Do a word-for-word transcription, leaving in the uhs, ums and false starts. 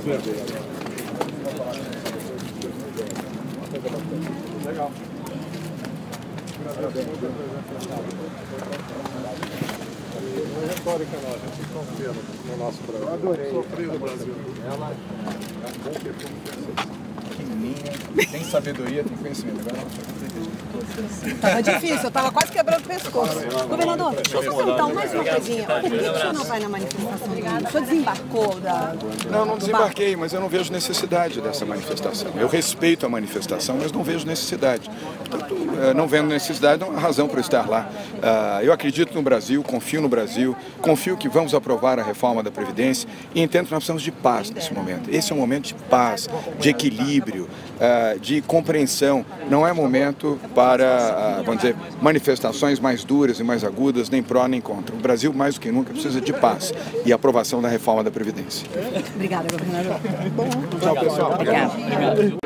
Legal. Não é retórica, não, a gente confia no nosso programa. Adorei. Sofrido no Brasil. Ela é um bom perfume francês. Tem sabedoria, tem conhecimento. Agora Tava difícil, eu tava quase quebrando o pescoço. Governador, deixa eu perguntar mais uma coisinha. Por que o senhor não vai na manifestação do Rio? O senhor desembarcou da... Não, não desembarquei, mas eu não vejo necessidade dessa manifestação. Eu respeito a manifestação, mas não vejo necessidade. Portanto, não vendo necessidade, não há razão para estar lá. Eu acredito no Brasil, confio no Brasil, confio que vamos aprovar a reforma da Previdência e entendo que nós precisamos de paz nesse momento. Esse é um momento de paz, de equilíbrio, de compreensão. Não é momento para, vamos dizer, manifestações mais duras e mais agudas, nem pró nem contra. O Brasil, mais do que nunca, precisa de paz e aprovação da reforma da Previdência. Obrigada, governador. Tchau, pessoal. Obrigada.